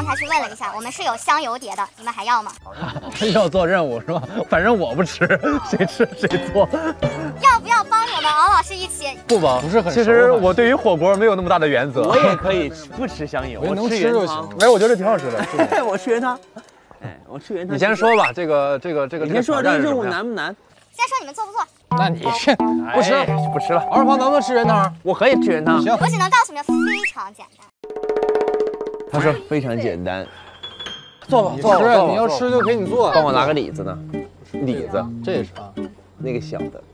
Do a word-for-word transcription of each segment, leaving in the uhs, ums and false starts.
刚才去问了一下，我们是有香油碟的，你们还要吗？ 要做任务是吧？反正我不吃，谁吃谁做。 要不要帮我们敖老师一起？ 不帮，不是很。其实我对于火锅没有那么大的原则。 我也可以不吃香油，我能吃吃就行。哎，我觉得挺好吃的。 我吃原汤。哎，我吃原汤。 你先说吧，这个这个这个。 你先说这个任务难不难？ 先说你们做不做？ 那你这不吃不吃了。敖二胖能不能吃原汤？ 我可以吃原汤。 行， 我只能告诉你们，非常简单。 他说非常简单。 做吧，做吧，你要吃就给你做。 帮我拿个李子呢？李子， 这也是啊， 那个小的。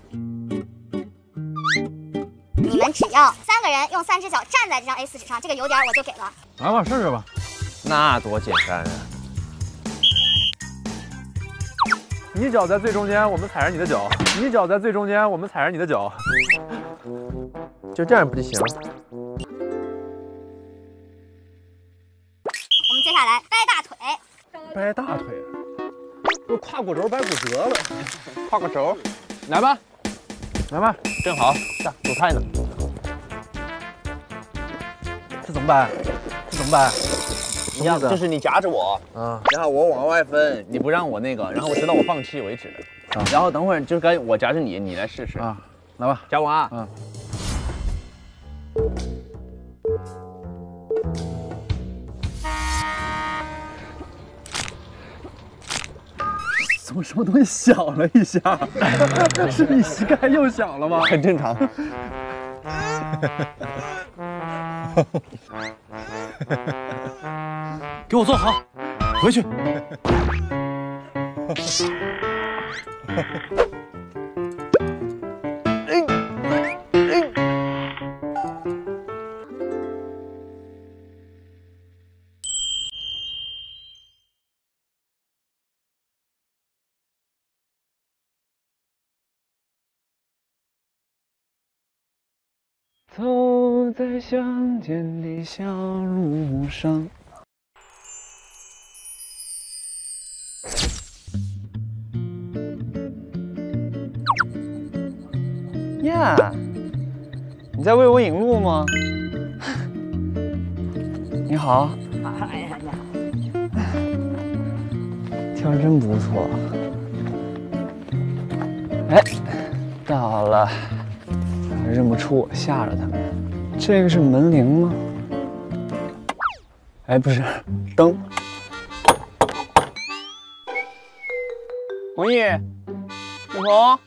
你们只要三个人用三只脚站在这张 A 四 纸上，这个油点我就给了。 来吧，试试吧。 那多简单啊！ 你脚在最中间，我们踩着你的脚；你脚在最中间，我们踩着你的脚。 就这样不就行了？ 我们接下来掰大腿。 掰大腿，不胯骨轴掰骨折了。 胯骨轴，来吧， 来吧， 正好下煮菜呢。 这怎么掰？这怎么掰？ 一样，就是你夹着我，啊，然后我往外分，你不让我那个，然后我直到我放弃为止。啊，然后等会儿就该我夹着你，你来试试啊，来吧， 夹我啊， 嗯。怎么什么东西响了一下？是你膝盖又响了吗？ 很正常。 给我坐好，回去。走在乡间的小路上。 呀，你在为我引路吗？你好。哎呀呀，跳得真不错。哎，到了。认不出我，吓着他们。这个是门铃吗？哎，不是，灯。红毅，雨桐。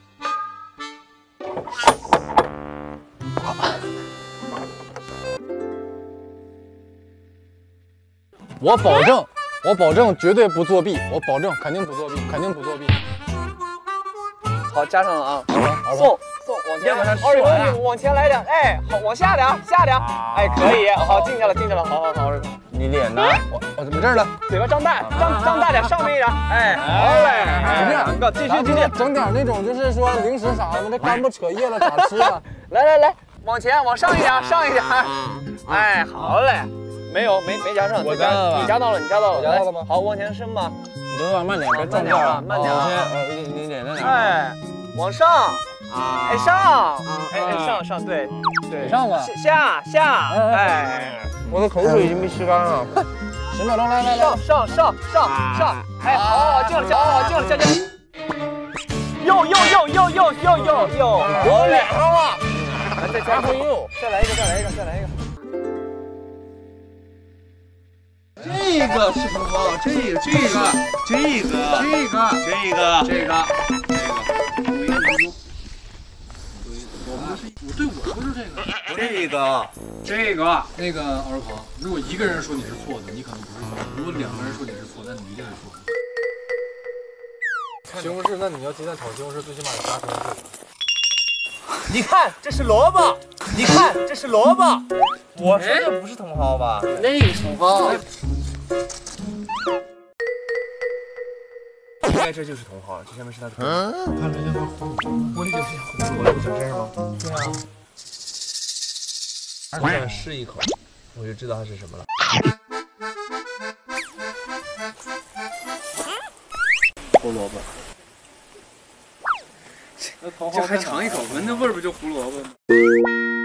我保证，我保证绝对不作弊，我保证肯定不作弊，肯定不作弊。 好，加上了啊， 送。往前，二宇哥，你往前来点，哎，好，往下点，下点，哎，可以，好，进去了，进去了，好好好， 你脸呢？ 我我怎么这儿了？ 嘴巴张大，张张大点，上面一点，哎，好嘞，两个，继续继续， 整点那种就是说零食啥的，这干不扯叶了咋吃啊？ 来来来，往前，往上一点，上一点，哎，好嘞，没有，没没夹上， 我夹到了， 你夹到了，你夹到了， 夹到了吗？ 好，往前伸吧， 你等会慢点，别撞掉了，慢点，呃，你你脸在哪？ 哎，往上。啊，哎上，哎哎上上对对， 上吧， 下下，哎， 我的口水已经被吸干了， 十秒钟，来来来， 上上上上上，哎好，进了进了进了进了，又又又又又又又又， 我脸上了， 来再加回又，再来一个再来一个再来一个， 这个是茼蒿，这个这个这个这个这个这个。 我对我说是这个， 这个， 这个，那个敖二胖，如果一个人说你是错的，你可能不是错的；如果两个人说你是错，那你一定是错的。西红柿，那你要鸡蛋炒西红柿，最起码得加西红柿。 你看，这是萝卜，你看，这是萝卜。 我说这不是茼蒿吧？ 那是茼蒿。 应该这就是茼蒿，这下面是它的。 嗯，看着像我理解是胡萝卜小身吗？对啊。 我想试一口，我就知道它是什么了。胡萝卜。 这还尝一口，闻那味儿不就胡萝卜吗？